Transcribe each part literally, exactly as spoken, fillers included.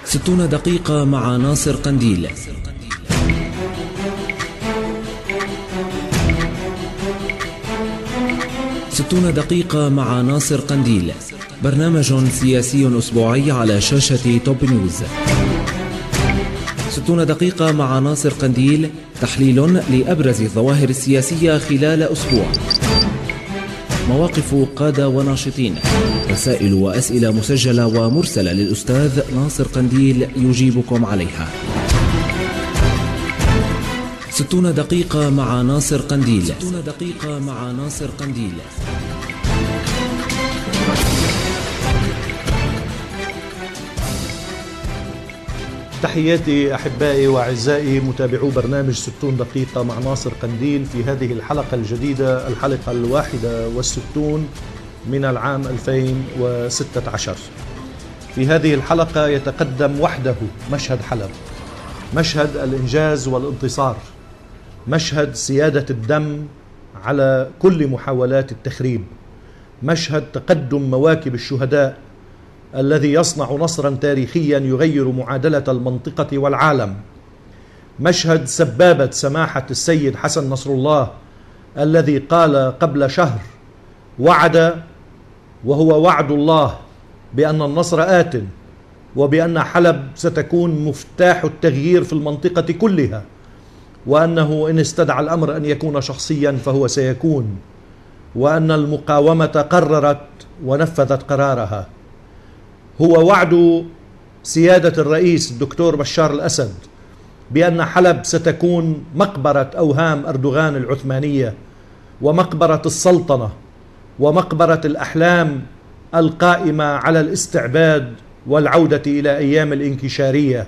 ستون دقيقة مع ناصر قنديل. ستون دقيقة مع ناصر قنديل، برنامج سياسي أسبوعي على شاشة توب نيوز. ستون دقيقة مع ناصر قنديل، تحليل لأبرز الظواهر السياسية خلال أسبوع، مواقف قادة وناشطين، رسائل وأسئلة مسجلة ومرسلة للأستاذ ناصر قنديل يجيبكم عليها. ستون دقيقة مع ناصر قنديل. ستون دقيقة مع ناصر قنديل. تحياتي أحبائي وأعزائي متابعو برنامج ستون دقيقة مع ناصر قنديل في هذه الحلقة الجديدة، الحلقة الواحدة والستون من العام ألفين وستة عشر. في هذه الحلقة يتقدم وحده مشهد حلب، مشهد الإنجاز والانتصار، مشهد سيادة الدم على كل محاولات التخريب، مشهد تقدم مواكب الشهداء الذي يصنع نصرا تاريخيا يغير معادلة المنطقة والعالم، مشهد سبابة سماحة السيد حسن نصر الله الذي قال قبل شهر وعد وهو وعد الله بأن النصر آت، وبأن حلب ستكون مفتاح التغيير في المنطقة كلها، وأنه إن استدعى الأمر أن يكون شخصيا فهو سيكون، وأن المقاومة قررت ونفذت قرارها. هو وعد سيادة الرئيس الدكتور بشار الأسد بأن حلب ستكون مقبرة أوهام أردوغان العثمانية، ومقبرة السلطنة، ومقبرة الأحلام القائمة على الاستعباد والعودة إلى أيام الانكشارية.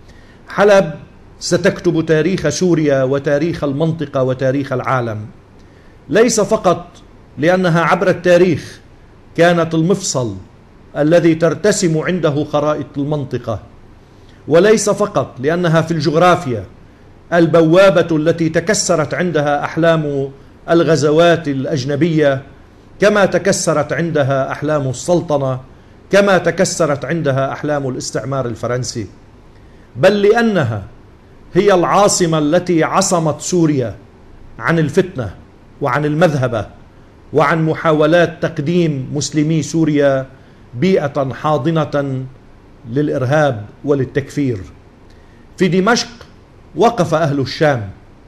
حلب ستكتب تاريخ سوريا وتاريخ المنطقة وتاريخ العالم، ليس فقط لأنها عبر التاريخ كانت المفصل الذي ترتسم عنده خرائط المنطقة، وليس فقط لأنها في الجغرافيا البوابة التي تكسرت عندها أحلام الغزوات الأجنبية، كما تكسرت عندها أحلام السلطنة، كما تكسرت عندها أحلام الاستعمار الفرنسي، بل لأنها هي العاصمة التي عصمت سوريا عن الفتنة وعن المذهبة وعن محاولات تقديم مسلمي سوريا بيئة حاضنة للإرهاب وللتكفير. في دمشق وقف أهل الشام،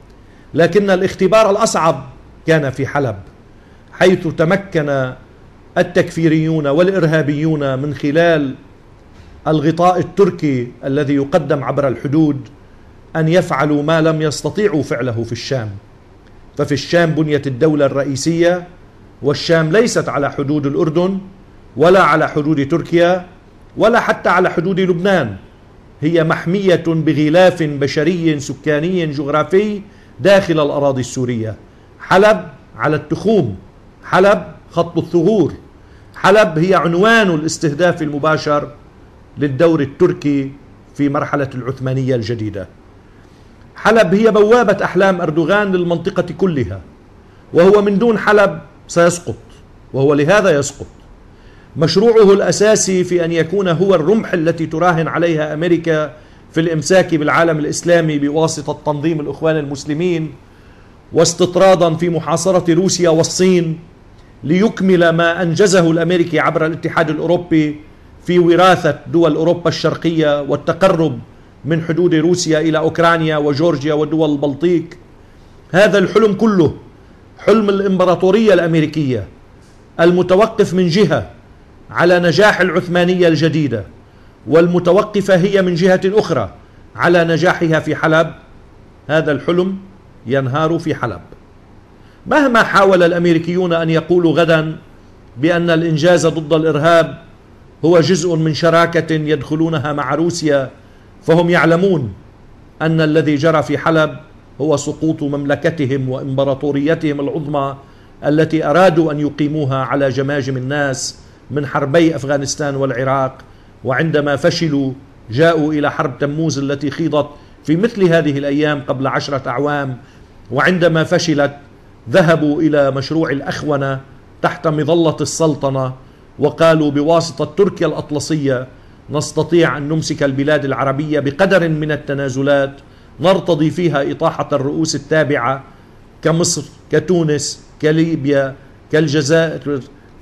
لكن الاختبار الأصعب كان في حلب، حيث تمكن التكفيريون والإرهابيون من خلال الغطاء التركي الذي يقدم عبر الحدود أن يفعلوا ما لم يستطيعوا فعله في الشام. ففي الشام بنيت الدولة الرئيسية، والشام ليست على حدود الأردن ولا على حدود تركيا ولا حتى على حدود لبنان، هي محمية بغلاف بشري سكاني جغرافي داخل الأراضي السورية. حلب على التخوم، حلب خط الثغور، حلب هي عنوان الاستهداف المباشر للدور التركي في مرحلة العثمانية الجديدة. حلب هي بوابة أحلام أردوغان للمنطقة كلها، وهو من دون حلب سيسقط، وهو لهذا يسقط. مشروعه الأساسي في أن يكون هو الرمح التي تراهن عليها أمريكا في الإمساك بالعالم الإسلامي بواسطة تنظيم الإخوان المسلمين، واستطرادا في محاصرة روسيا والصين، ليكمل ما أنجزه الأمريكي عبر الاتحاد الأوروبي في وراثة دول أوروبا الشرقية والتقرب من حدود روسيا إلى أوكرانيا وجورجيا ودول البلطيق. هذا الحلم كله حلم الإمبراطورية الأمريكية، المتوقف من جهة على نجاح العثمانية الجديدة، والمتوقفة هي من جهة أخرى على نجاحها في حلب. هذا الحلم ينهار في حلب. مهما حاول الأمريكيون أن يقولوا غدا بأن الإنجاز ضد الإرهاب هو جزء من شراكة يدخلونها مع روسيا، فهم يعلمون أن الذي جرى في حلب هو سقوط مملكتهم وإمبراطوريتهم العظمى التي أرادوا أن يقيموها على جماجم الناس من حربي أفغانستان والعراق، وعندما فشلوا جاءوا إلى حرب تموز التي خيضت في مثل هذه الأيام قبل عشرة أعوام، وعندما فشلت ذهبوا إلى مشروع الأخونة تحت مظلة السلطنة، وقالوا بواسطة تركيا الأطلسية نستطيع أن نمسك البلاد العربية بقدر من التنازلات نرتضي فيها إطاحة الرؤوس التابعة كمصر، كتونس، كليبيا، كالجزائر،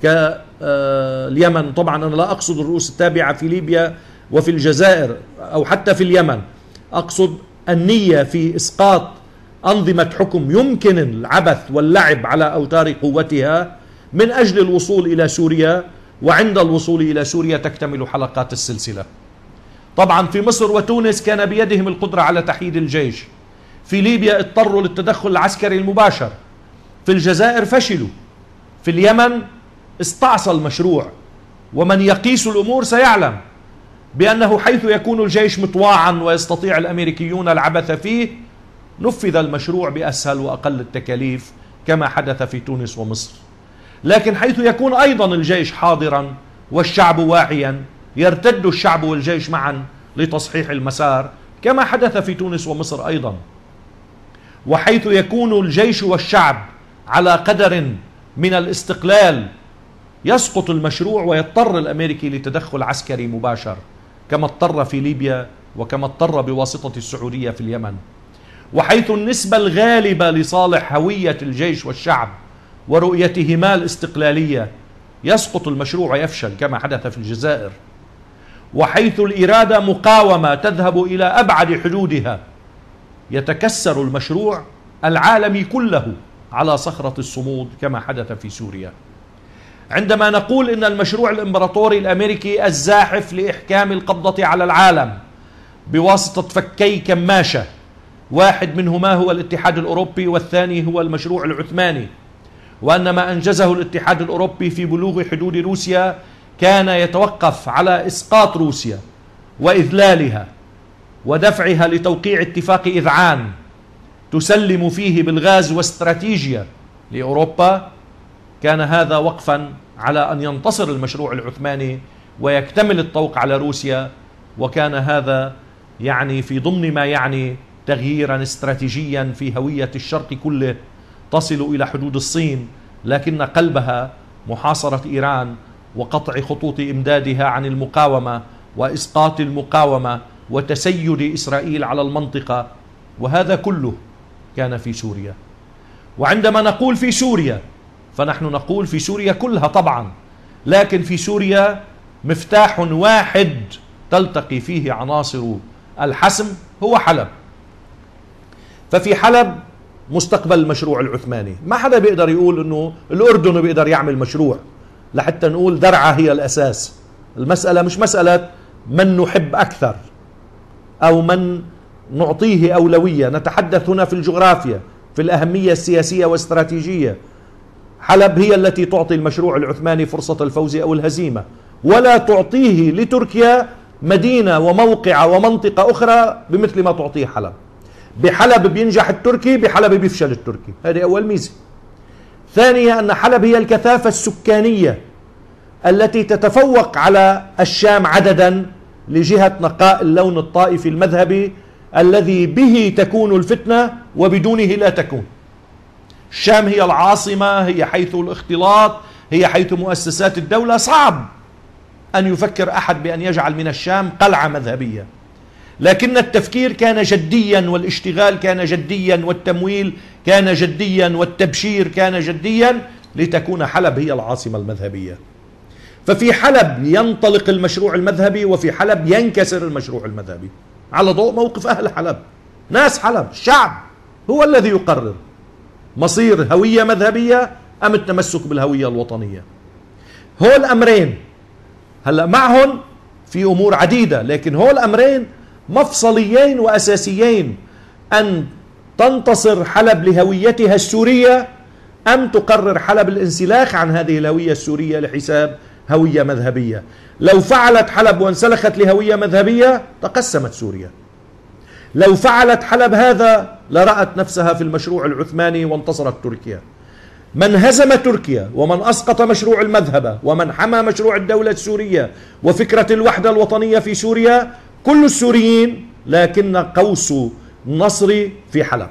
كاليمن. طبعا أنا لا أقصد الرؤوس التابعة في ليبيا وفي الجزائر أو حتى في اليمن، أقصد النية في إسقاط أنظمة حكم يمكن العبث واللعب على أوتار قوتها من أجل الوصول إلى سوريا، وعند الوصول إلى سوريا تكتمل حلقات السلسلة. طبعا في مصر وتونس كان بيدهم القدرة على تحييد الجيش، في ليبيا اضطروا للتدخل العسكري المباشر، في الجزائر فشلوا، في اليمن استعصى المشروع. ومن يقيس الأمور سيعلم بأنه حيث يكون الجيش مطواعا ويستطيع الأمريكيون العبث فيه نفذ المشروع بأسهل وأقل التكاليف كما حدث في تونس ومصر. لكن حيث يكون أيضا الجيش حاضرا والشعب واعيا يرتد الشعب والجيش معا لتصحيح المسار كما حدث في تونس ومصر أيضا. وحيث يكون الجيش والشعب على قدر من الاستقلال يسقط المشروع ويضطر الأمريكي لتدخل عسكري مباشر كما اضطر في ليبيا وكما اضطر بواسطة السعودية في اليمن. وحيث النسبة الغالبة لصالح هوية الجيش والشعب ورؤيتهما الاستقلالية يسقط المشروع ويفشل كما حدث في الجزائر. وحيث الإرادة مقاومة تذهب إلى أبعد حدودها يتكسر المشروع العالمي كله على صخرة الصمود كما حدث في سوريا. عندما نقول إن المشروع الإمبراطوري الأمريكي الزاحف لإحكام القبضة على العالم بواسطة فكي كماشة، واحد منهما هو الاتحاد الأوروبي والثاني هو المشروع العثماني، وأن ما أنجزه الاتحاد الأوروبي في بلوغ حدود روسيا كان يتوقف على إسقاط روسيا وإذلالها ودفعها لتوقيع اتفاق إذعان تسلم فيه بالغاز واستراتيجيا لأوروبا، كان هذا وقفا على أن ينتصر المشروع العثماني ويكتمل الطوق على روسيا. وكان هذا يعني في ضمن ما يعني تغييرا استراتيجيا في هوية الشرق كله تصل إلى حدود الصين، لكن قلبها محاصرة إيران وقطع خطوط إمدادها عن المقاومة وإسقاط المقاومة وتسيد إسرائيل على المنطقة. وهذا كله كان في سوريا. وعندما نقول في سوريا فنحن نقول في سوريا كلها طبعا، لكن في سوريا مفتاح واحد تلتقي فيه عناصر الحسم هو حلب. ففي حلب مستقبل المشروع العثماني. ما حدا بيقدر يقول انه الاردن بيقدر يعمل مشروع لحتى نقول درعا هي الاساس. المسألة مش مسألة من نحب اكثر او من نعطيه اولوية، نتحدث هنا في الجغرافيا، في الاهمية السياسية والاستراتيجية. حلب هي التي تعطي المشروع العثماني فرصة الفوز او الهزيمة، ولا تعطيه لتركيا مدينة وموقع ومنطقة اخرى بمثل ما تعطيه حلب. بحلب بينجح التركي، بحلب بيفشل التركي. هذه أول ميزة. ثانية أن حلب هي الكثافة السكانية التي تتفوق على الشام عددا لجهة نقاء اللون الطائفي المذهبي الذي به تكون الفتنة وبدونه لا تكون. الشام هي العاصمة، هي حيث الاختلاط، هي حيث مؤسسات الدولة. صعب أن يفكر أحد بأن يجعل من الشام قلعة مذهبية، لكن التفكير كان جديا والاشتغال كان جديا والتمويل كان جديا والتبشير كان جديا لتكون حلب هي العاصمة المذهبية. ففي حلب ينطلق المشروع المذهبي، وفي حلب ينكسر المشروع المذهبي على ضوء موقف أهل حلب. ناس حلب الشعب هو الذي يقرر مصير هوية مذهبية أم التمسك بالهوية الوطنية. هو الأمرين هلأ معهم في أمور عديدة، لكن هو الأمرين مفصليين وأساسيين: أن تنتصر حلب لهويتها السورية أم تقرر حلب الانسلاخ عن هذه الهوية السورية لحساب هوية مذهبية. لو فعلت حلب وانسلخت لهوية مذهبية تقسمت سوريا. لو فعلت حلب هذا لرأت نفسها في المشروع العثماني وانتصرت تركيا. من هزم تركيا ومن أسقط مشروع المذهب ومن حمى مشروع الدولة السورية وفكرة الوحدة الوطنية في سوريا كل السوريين، لكن قوس النصر في حلب.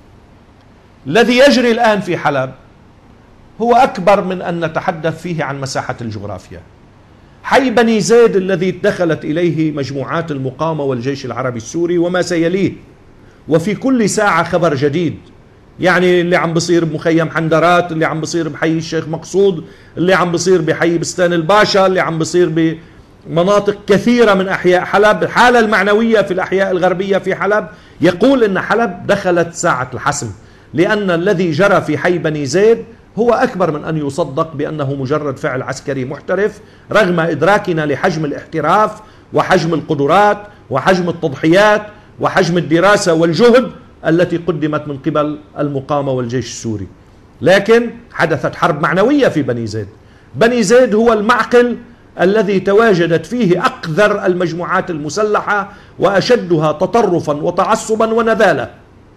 الذي يجري الآن في حلب هو أكبر من أن نتحدث فيه عن مساحة الجغرافيا. حي بني زيد الذي دخلت إليه مجموعات المقاومة والجيش العربي السوري وما سيليه، وفي كل ساعة خبر جديد، يعني اللي عم بصير بمخيم حندرات، اللي عم بصير بحي الشيخ مقصود، اللي عم بصير بحي بستان الباشا، اللي عم بصير بمناطق كثيرة من أحياء حلب. الحالة المعنوية في الأحياء الغربية في حلب يقول أن حلب دخلت ساعة الحسم، لأن الذي جرى في حي بني زيد هو أكبر من أن يصدق بأنه مجرد فعل عسكري محترف، رغم إدراكنا لحجم الاحتراف وحجم القدرات وحجم التضحيات وحجم الدراسة والجهد التي قدمت من قبل المقاومة والجيش السوري. لكن حدثت حرب معنوية في بني زيد. بني زيد هو المعقل الذي تواجدت فيه أقذر المجموعات المسلحة وأشدها تطرفا وتعصبا ونذالة.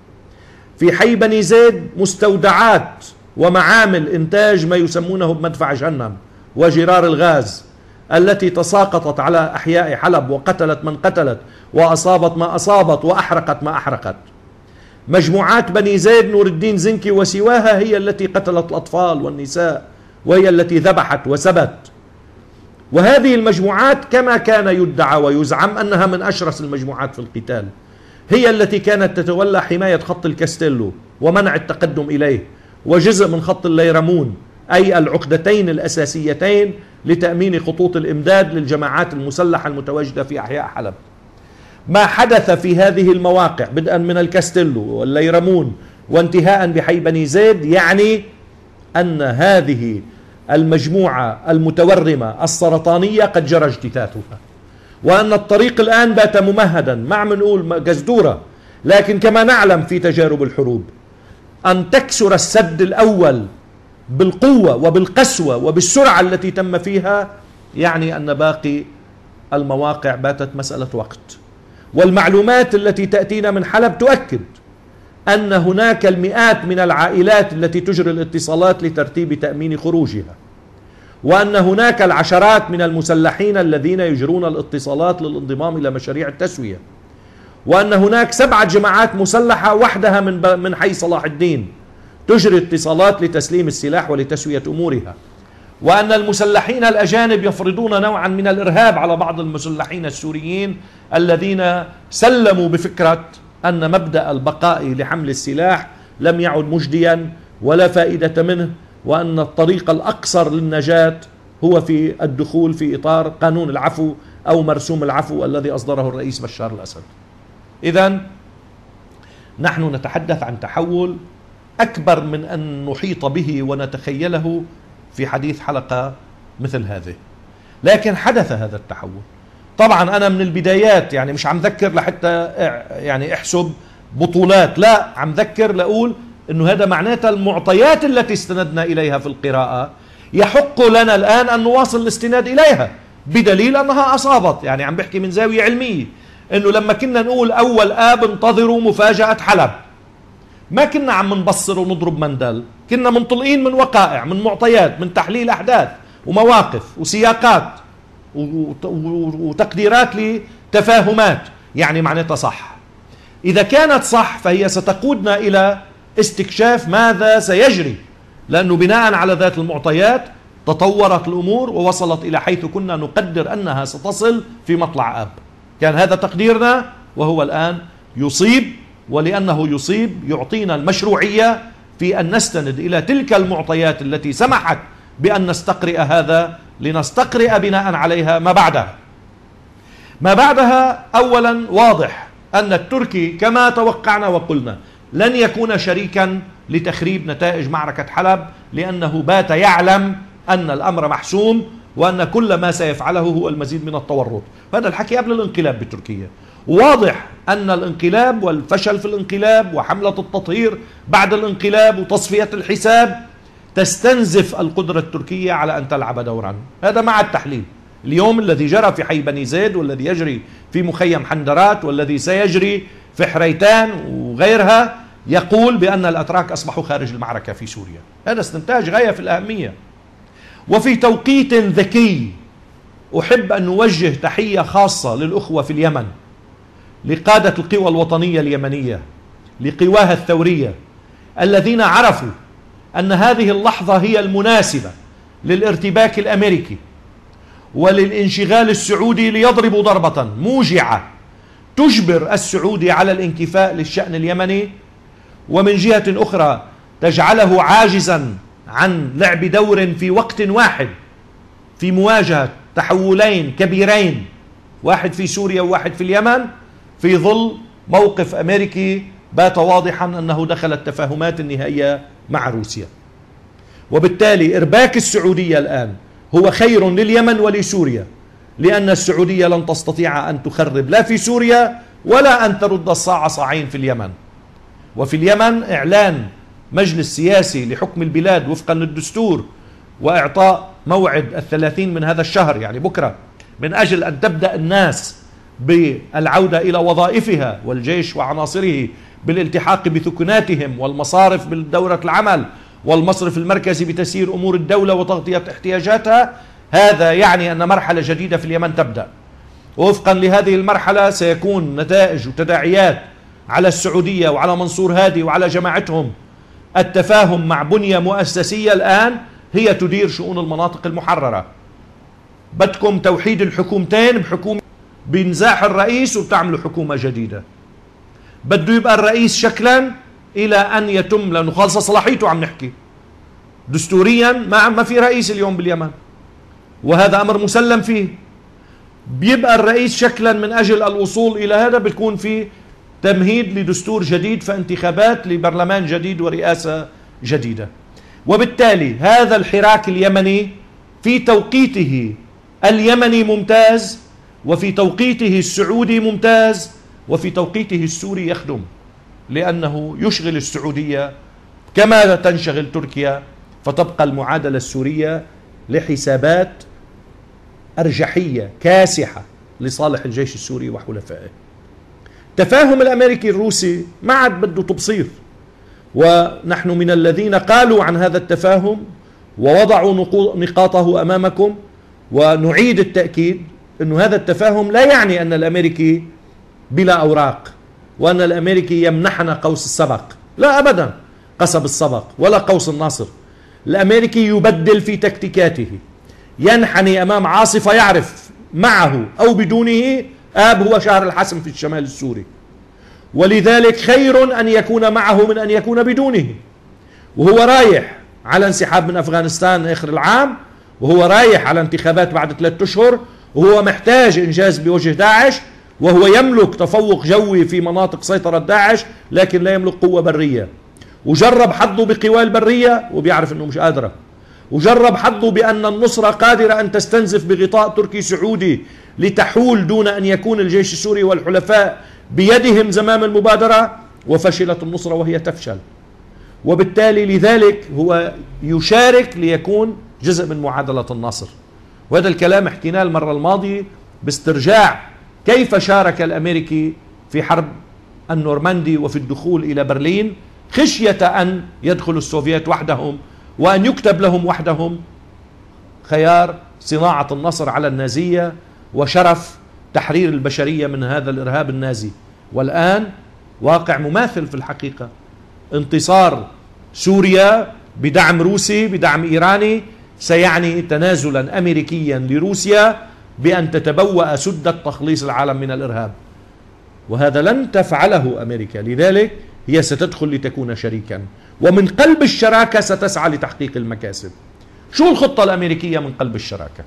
في حي بني زيد مستودعات ومعامل إنتاج ما يسمونه بمدفع جهنم وجرار الغاز التي تساقطت على أحياء حلب وقتلت من قتلت وأصابت ما أصابت وأحرقت ما أحرقت. مجموعات بني زيد نور الدين زنكي وسواها هي التي قتلت الأطفال والنساء، وهي التي ذبحت وسبت. وهذه المجموعات كما كان يدعى ويزعم أنها من أشرس المجموعات في القتال، هي التي كانت تتولى حماية خط الكاستيلو ومنع التقدم إليه، وجزء من خط الليرمون، أي العقدتين الأساسيتين لتأمين خطوط الإمداد للجماعات المسلحة المتواجدة في أحياء حلب. ما حدث في هذه المواقع بدءا من الكاستيلو والليرمون وانتهاء بحي بني زيد يعني أن هذه المجموعة المتورمة السرطانية قد جرى اجتثاثها، وأن الطريق الآن بات ممهدا، ما عم نقول جزدورة، لكن كما نعلم في تجارب الحروب أن تكسر السد الأول بالقوة وبالقسوة وبالسرعة التي تم فيها يعني أن باقي المواقع باتت مسألة وقت. والمعلومات التي تأتينا من حلب تؤكد أن هناك المئات من العائلات التي تجري الاتصالات لترتيب تأمين خروجها، وأن هناك العشرات من المسلحين الذين يجرون الاتصالات للانضمام إلى مشاريع التسوية، وأن هناك سبعة جماعات مسلحة وحدها من من حي صلاح الدين تجري اتصالات لتسليم السلاح ولتسوية أمورها، وأن المسلحين الأجانب يفرضون نوعا من الإرهاب على بعض المسلحين السوريين الذين سلموا بفكرة أن مبدأ البقاء لحمل السلاح لم يعد مجديا ولا فائدة منه، وأن الطريق الأقصر للنجاة هو في الدخول في إطار قانون العفو أو مرسوم العفو الذي أصدره الرئيس بشار الأسد. إذن نحن نتحدث عن تحول أكبر من أن نحيط به ونتخيله في حديث حلقة مثل هذه، لكن حدث هذا التحول. طبعا أنا من البدايات يعني مش عم ذكر لحتى يعني احسب بطولات، لا، عم ذكر لأقول أنه هذا معناتها المعطيات التي استندنا إليها في القراءة يحق لنا الآن أن نواصل الاستناد إليها، بدليل أنها أصابت. يعني عم بحكي من زاوية علمية، أنه لما كنا نقول أول آب انتظروا مفاجأة حلب، ما كنا عم نبصر ونضرب مندل، كنا منطلقين من وقائع، من معطيات، من تحليل أحداث ومواقف وسياقات وتقديرات لتفاهمات. يعني معناتها صح. إذا كانت صح فهي ستقودنا إلى استكشاف ماذا سيجري، لأنه بناء على ذات المعطيات تطورت الأمور ووصلت إلى حيث كنا نقدر أنها ستصل في مطلع آب. كان هذا تقديرنا وهو الآن يصيب، ولأنه يصيب يعطينا المشروعية في أن نستند إلى تلك المعطيات التي سمحت بأن نستقرئ هذا لنستقرئ بناء عليها ما بعدها. ما بعدها أولا واضح أن التركي كما توقعنا وقلنا لن يكون شريكا لتخريب نتائج معركة حلب، لأنه بات يعلم أن الأمر محسوم وأن كل ما سيفعله هو المزيد من التورط. هذا الحكي قبل الانقلاب بتركيا. واضح أن الانقلاب والفشل في الانقلاب وحملة التطهير بعد الانقلاب وتصفية الحساب تستنزف القدرة التركية على أن تلعب دورا. هذا مع التحليل. اليوم الذي جرى في حي بني زيد والذي يجري في مخيم حندرات والذي سيجري في حريتان وغيرها يقول بأن الأتراك أصبحوا خارج المعركة في سوريا. هذا استنتاج غاية في الأهمية. وفي توقيت ذكي أحب أن نوجه تحية خاصة للأخوة في اليمن، لقادة القوى الوطنية اليمنية، لقواها الثورية، الذين عرفوا أن هذه اللحظة هي المناسبة للارتباك الأمريكي، وللانشغال السعودي ليضربوا ضربة موجعة تجبر السعودي على الانكفاء للشأن اليمني، ومن جهة أخرى تجعله عاجزا عن لعب دور في وقت واحد في مواجهة تحولين كبيرين، واحد في سوريا وواحد في اليمن، في ظل موقف أمريكي بات واضحا أنه دخل التفاهمات النهائية مع روسيا. وبالتالي إرباك السعودية الآن هو خير لليمن ولسوريا، لأن السعودية لن تستطيع أن تخرب لا في سوريا ولا أن ترد الصاع صاعين في اليمن. وفي اليمن إعلان مجلس سياسي لحكم البلاد وفقا للدستور وإعطاء موعد الثلاثين من هذا الشهر، يعني بكرة، من أجل أن تبدأ الناس بالعودة إلى وظائفها والجيش وعناصره بالالتحاق بثكناتهم، والمصارف بدورة العمل، والمصرف المركزي بتسيير أمور الدولة وتغطية احتياجاتها. هذا يعني أن مرحلة جديدة في اليمن تبدأ، ووفقا لهذه المرحلة سيكون نتائج وتداعيات على السعودية وعلى منصور هادي وعلى جماعتهم التفاهم مع بنية مؤسسية الآن هي تدير شؤون المناطق المحررة. بدكم توحيد الحكومتين بحكومة بنزاح الرئيس وبتعملوا حكومة جديدة. بده يبقى الرئيس شكلا إلى أن يتم، لأنه خالصة صلاحيته عم نحكي دستوريا ما ما في رئيس اليوم باليمن، وهذا أمر مسلم فيه. بيبقى الرئيس شكلا من أجل الوصول إلى هذا، بتكون في تمهيد لدستور جديد، فانتخابات لبرلمان جديد ورئاسة جديدة. وبالتالي هذا الحراك اليمني في توقيته اليمني ممتاز، وفي توقيته السعودي ممتاز، وفي توقيته السوري يخدم، لأنه يشغل السعودية كما تنشغل تركيا، فتبقى المعادلة السورية لحسابات أرجحية كاسحة لصالح الجيش السوري وحلفائه. تفاهم الأمريكي الروسي ما عاد بده تبصير، ونحن من الذين قالوا عن هذا التفاهم ووضعوا نقاطه أمامكم، ونعيد التأكيد أن هذا التفاهم لا يعني أن الأمريكي بلا أوراق، وأن الأمريكي يمنحنا قوس السبق، لا أبدا، قصب السبق ولا قوس الناصر. الأمريكي يبدل في تكتيكاته، ينحني أمام عاصفة يعرف معه أو بدونه آب هو شهر الحسم في الشمال السوري، ولذلك خير أن يكون معه من أن يكون بدونه. وهو رايح على انسحاب من أفغانستان آخر العام، وهو رايح على انتخابات بعد ثلاثة أشهر، وهو محتاج إنجاز بوجه داعش، وهو يملك تفوق جوي في مناطق سيطرة داعش، لكن لا يملك قوة برية. وجرب حظه بقوى البرية وبيعرف أنه مش قادرة، وجرب حظه بأن النصرة قادرة أن تستنزف بغطاء تركي سعودي لتحول دون أن يكون الجيش السوري والحلفاء بيدهم زمام المبادرة، وفشلت النصرة وهي تفشل. وبالتالي لذلك هو يشارك ليكون جزء من معادلة الناصر. وهذا الكلام حكيناه المرة الماضية باسترجاع كيف شارك الأمريكي في حرب النورماندي وفي الدخول إلى برلين، خشية أن يدخل السوفييت وحدهم وأن يكتب لهم وحدهم خيار صناعة النصر على النازية وشرف تحرير البشرية من هذا الإرهاب النازي. والآن واقع مماثل في الحقيقة، انتصار سوريا بدعم روسي بدعم إيراني سيعني تنازلا أمريكيا لروسيا بأن تتبوأ سدة تخليص العالم من الإرهاب، وهذا لن تفعله أمريكا. لذلك هي ستدخل لتكون شريكا، ومن قلب الشراكة ستسعى لتحقيق المكاسب. شو الخطة الأمريكية من قلب الشراكة؟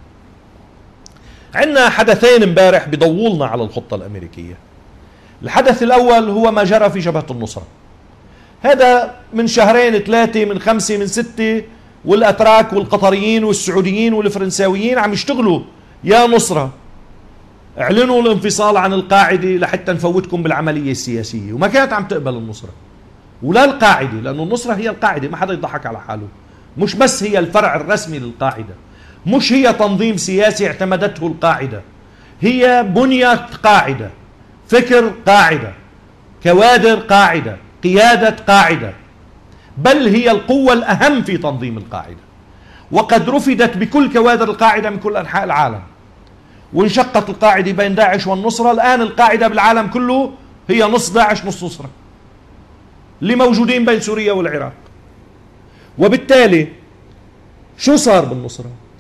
عندنا حدثين امبارح بيضولنا على الخطة الأمريكية. الحدث الأول هو ما جرى في جبهة النصرة، هذا من شهرين ثلاثة من خمسة من ستة، والأتراك والقطريين والسعوديين والفرنساويين عم يشتغلوا يا نصرة اعلنوا الانفصال عن القاعدة لحتى نفوتكم بالعملية السياسية، وما كانت عم تقبل النصرة ولا القاعدة، لأن النصرة هي القاعدة، ما حدا يضحك على حاله. مش بس هي الفرع الرسمي للقاعدة، مش هي تنظيم سياسي اعتمدته القاعدة، هي بنية قاعدة، فكر قاعدة، كوادر قاعدة، قيادة قاعدة، بل هي القوة الأهم في تنظيم القاعدة. وقد رفدت بكل كوادر القاعدة من كل أنحاء العالم، وانشقت القاعدة بين داعش والنصرة. الآن القاعدة بالعالم كله هي نص داعش نص نصرة اللي موجودين بين سوريا والعراق. وبالتالي شو صار بالنصرة؟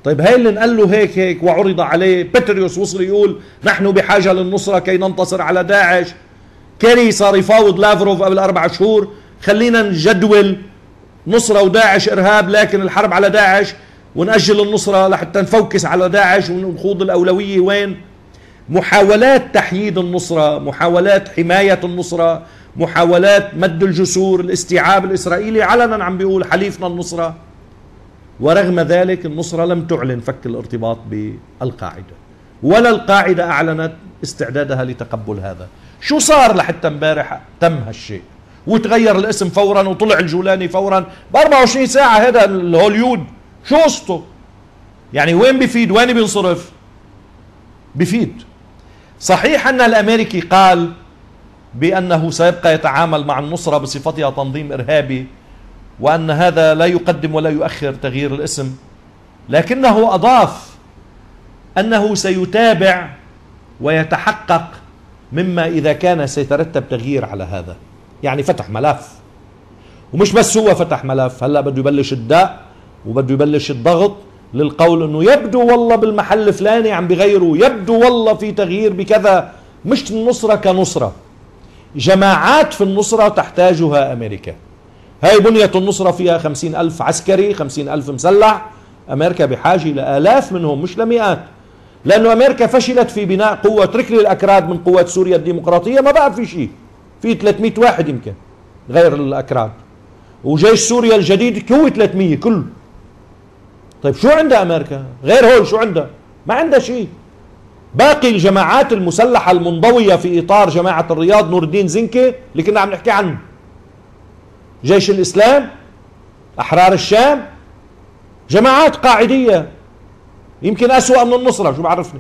طيب هاي اللي نقال له هيك هيك وعرض عليه، بطريوس وصل يقول نحن بحاجة للنصرة كي ننتصر على داعش، كيري صار يفاوض لافروف قبل أربع شهور خلينا نجدول نصرة وداعش إرهاب لكن الحرب على داعش ونأجل النصرة لحتى نفوكس على داعش ونخوض الأولوية وين. محاولات تحييد النصرة، محاولات حماية النصرة، محاولات مد الجسور، الاستيعاب الإسرائيلي علنا عم بيقول حليفنا النصرة، ورغم ذلك النصرة لم تعلن فك الارتباط بالقاعدة ولا القاعدة أعلنت استعدادها لتقبل هذا. شو صار لحتى امبارح تم هالشيء وتغير الاسم فورا وطلع الجولاني فورا ب أربعة وعشرين ساعة؟ هذا الهوليود شو قصته؟ يعني وين بيفيد؟ وين بينصرف؟ بيفيد. صحيح أن الأمريكي قال بأنه سيبقى يتعامل مع النصرة بصفتها تنظيم إرهابي وأن هذا لا يقدم ولا يؤخر تغيير الاسم، لكنه أضاف أنه سيتابع ويتحقق مما إذا كان سيترتب تغيير على هذا. يعني فتح ملف، ومش بس هو فتح ملف، هلأ بده يبلش الداء وبده يبلش الضغط للقول أنه يبدو والله بالمحل الفلاني عم بغيروا، يبدو والله في تغيير بكذا. مش النصرة كنصرة، جماعات في النصرة تحتاجها أمريكا. هاي بنية النصرة فيها خمسين ألف عسكري، خمسين ألف مسلح، أمريكا بحاجة لآلاف منهم مش لمئات، لأنه أمريكا فشلت في بناء قوة. ركل الأكراد من قوات سوريا الديمقراطية ما بقى في شيء، في ثلاثمئة واحد يمكن غير الأكراد، وجيش سوريا الجديد هو ثلاثمئة كله. طيب شو عندها أمريكا غير هول؟ شو عندها؟ ما عندها شيء. باقي الجماعات المسلحة المنضوية في إطار جماعة الرياض، نور الدين زنكي اللي كنا عم نحكي عنه، جيش الإسلام، أحرار الشام، جماعات قاعدية يمكن أسوأ من النصرة، شو بعرفني.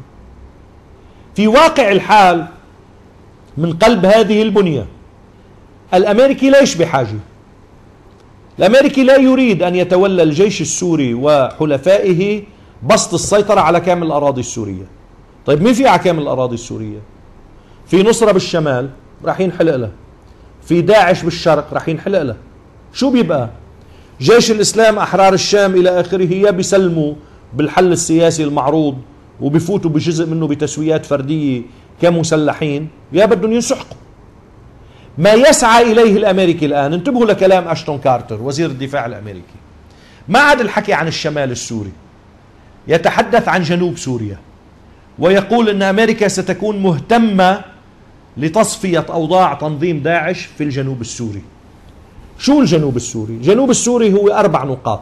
في واقع الحال من قلب هذه البنية الأمريكي ليش بحاجة؟ الأمريكي لا يريد أن يتولى الجيش السوري وحلفائه بسط السيطرة على كامل الأراضي السورية. طيب مين في على كامل الأراضي السورية؟ في نصرة بالشمال راح ينحلق له، في داعش بالشرق راح ينحلق له. شو بيبقى؟ جيش الإسلام، أحرار الشام إلى آخره، يا بيسلموا بالحل السياسي المعروض وبيفوتوا بجزء منه بتسويات فردية كمسلحين، يا بدهم ينسحقوا. ما يسعى إليه الأمريكي الآن، انتبهوا لكلام أشتون كارتر وزير الدفاع الأمريكي، ما عاد الحكي عن الشمال السوري، يتحدث عن جنوب سوريا، ويقول أن أمريكا ستكون مهتمة لتصفية أوضاع تنظيم داعش في الجنوب السوري. شو الجنوب السوري؟ الجنوب السوري هو أربع نقاط.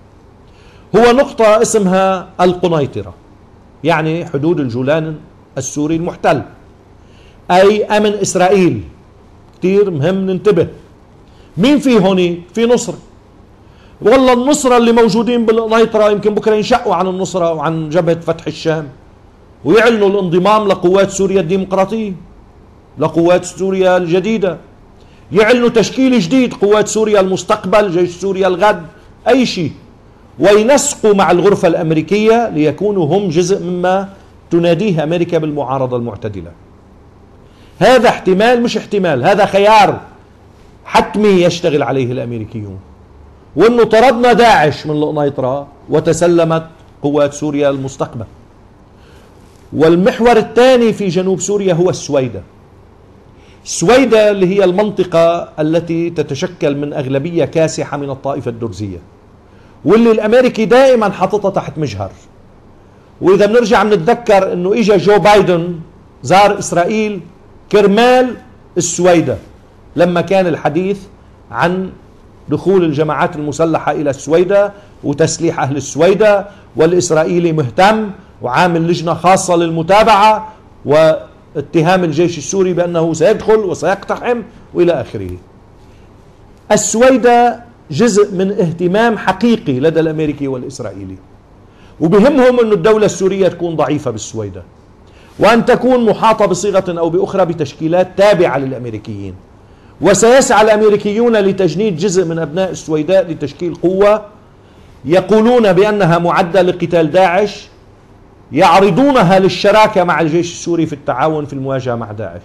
هو نقطة اسمها القنيطرة، يعني حدود الجولان السوري المحتل، أي أمن إسرائيل. كتير مهم ننتبه، مين في هوني؟ في نصرة. والله النصرة اللي موجودين بالقنيطرة يمكن بكرة ينشقوا عن النصرة وعن جبهة فتح الشام ويعلنوا الانضمام لقوات سوريا الديمقراطية، لقوات سوريا الجديدة، يعلنوا تشكيل جديد، قوات سوريا المستقبل، جيش سوريا الغد، أي شيء، وينسقوا مع الغرفة الأمريكية ليكونوا هم جزء مما تناديه أمريكا بالمعارضة المعتدلة. هذا احتمال، مش احتمال، هذا خيار حتمي يشتغل عليه الأمريكيون. وأنه طردنا داعش من القنيطرة وتسلمت قوات سوريا المستقبل. والمحور الثاني في جنوب سوريا هو السويدة. السويدة اللي هي المنطقة التي تتشكل من أغلبية كاسحة من الطائفة الدرزية، واللي الأمريكي دائما حاططها تحت مجهر. وإذا بنرجع بنتذكر أنه إجا جو بايدن زار إسرائيل كرمال السويدة لما كان الحديث عن دخول الجماعات المسلحة إلى السويدة وتسليح أهل السويدة، والإسرائيلي مهتم وعامل لجنة خاصة للمتابعة واتهام الجيش السوري بأنه سيدخل وسيقتحم وإلى آخره. السويدة جزء من اهتمام حقيقي لدى الأمريكي والإسرائيلي، وبهمهم أن الدولة السورية تكون ضعيفة بالسويدة، وأن تكون محاطة بصيغة أو بأخرى بتشكيلات تابعة للأمريكيين. وسيسعى الأمريكيون لتجنيد جزء من أبناء السويداء لتشكيل قوة يقولون بأنها معدة لقتال داعش، يعرضونها للشراكة مع الجيش السوري في التعاون في المواجهة مع داعش.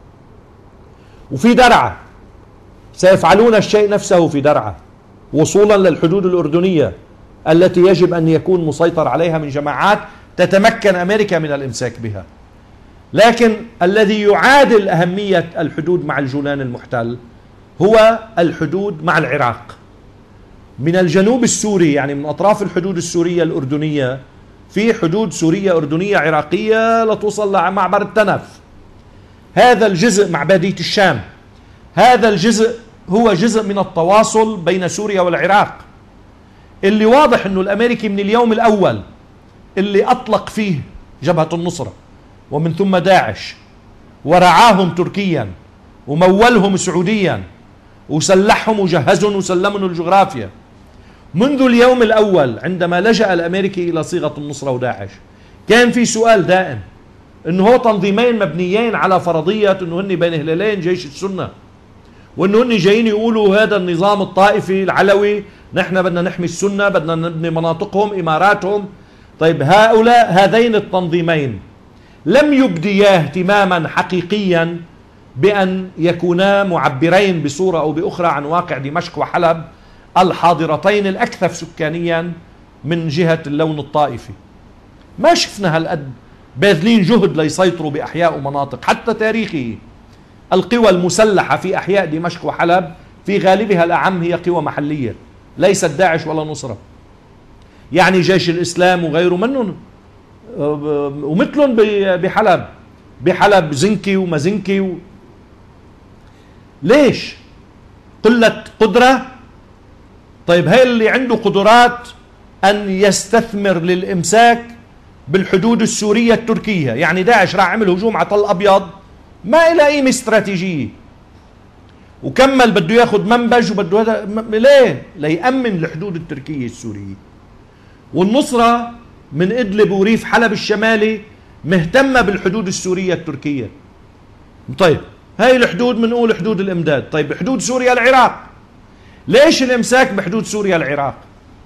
وفي درعا سيفعلون الشيء نفسه في درعا وصولا للحدود الأردنية، التي يجب أن يكون مسيطر عليها من جماعات تتمكن أمريكا من الإمساك بها. لكن الذي يعادل أهمية الحدود مع الجولان المحتل هو الحدود مع العراق. من الجنوب السوري، يعني من أطراف الحدود السورية الأردنية، في حدود سورية أردنية عراقية لتوصل لمعبر التنف. هذا الجزء مع بادية الشام، هذا الجزء هو جزء من التواصل بين سوريا والعراق، اللي واضح أنه الأمريكي من اليوم الأول اللي أطلق فيه جبهة النصرة ومن ثم داعش ورعاهم تركيا ومولهم سعوديا وسلحهم وجهزهم وسلمهم الجغرافيا، منذ اليوم الأول عندما لجأ الأمريكي إلى صيغة النصرة وداعش كان في سؤال دائم أنه هو تنظيمين مبنيين على فرضية أنه هن بين هلالين جيش السنة، وأنه هن جايين يقولوا هذا النظام الطائفي العلوي نحن بدنا نحمي السنة، بدنا نبني مناطقهم إماراتهم. طيب هؤلاء هذين التنظيمين لم يبديا اهتماما حقيقيا بأن يكونا معبرين بصورة أو بأخرى عن واقع دمشق وحلب الحاضرتين الأكثر سكانيا من جهة اللون الطائفي. ما شفنا هالقد باذلين جهد ليسيطروا بأحياء ومناطق. حتى تاريخي القوى المسلحة في أحياء دمشق وحلب في غالبها الأعم هي قوى محلية، ليست داعش ولا نصرة، يعني جيش الإسلام وغيره منهم، ومثلهم بحلب بحلب زنكي ومزنكي و... ليش؟ قلة قدرة؟ طيب هاي اللي عنده قدرات أن يستثمر للإمساك بالحدود السورية التركية، يعني داعش راح عمل هجوم على طل أبيض ما إلى قيمة استراتيجية وكمل بده ياخذ منبج وبده هذا ليه؟ ليأمن الحدود التركية السورية. والنصرة من إدلب وريف حلب الشمالي مهتمة بالحدود السورية التركية. طيب هاي الحدود بنقول حدود الإمداد. طيب حدود سوريا العراق، ليش الإمساك بحدود سوريا العراق؟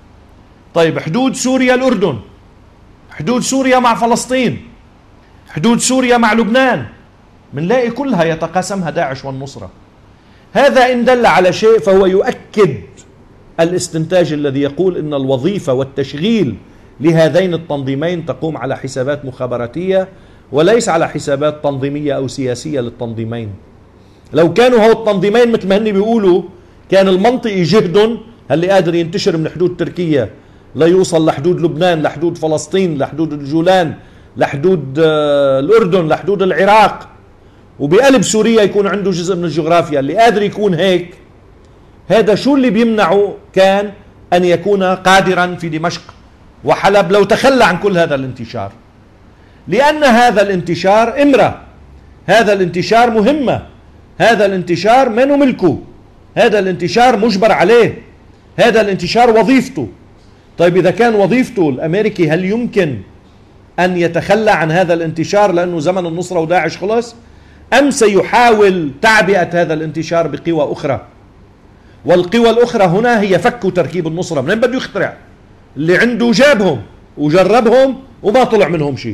طيب حدود سوريا الأردن، حدود سوريا مع فلسطين، حدود سوريا مع لبنان، منلاقي كلها يتقاسمها داعش والنصرة. هذا إن دل على شيء فهو يؤكد الاستنتاج الذي يقول إن الوظيفة والتشغيل لهذين التنظيمين تقوم على حسابات مخابراتية وليس على حسابات تنظيمية أو سياسية للتنظيمين. لو كانوا هو التنظيمين مثل ما هن بيقولوا كان المنطقي جهدهم اللي قادر ينتشر من حدود تركيا لا يوصل لحدود لبنان، لحدود فلسطين، لحدود الجولان، لحدود الأردن، لحدود العراق، وبقلب سوريا يكون عنده جزء من الجغرافيا اللي قادر يكون هيك. هذا شو اللي بيمنعه كان أن يكون قادرا في دمشق وحلب لو تخلى عن كل هذا الانتشار، لأن هذا الانتشار إمرة، هذا الانتشار مهمة، هذا الانتشار منه ملكه، هذا الانتشار مجبر عليه، هذا الانتشار وظيفته. طيب إذا كان وظيفته الأمريكي هل يمكن أن يتخلى عن هذا الانتشار لأنه زمن النصرة وداعش خلص؟ أم سيحاول تعبئة هذا الانتشار بقوى أخرى؟ والقوى الأخرى هنا هي فك تركيب النصرة. منين بده يخترع؟ اللي عنده جابهم وجربهم وما طلع منهم شيء.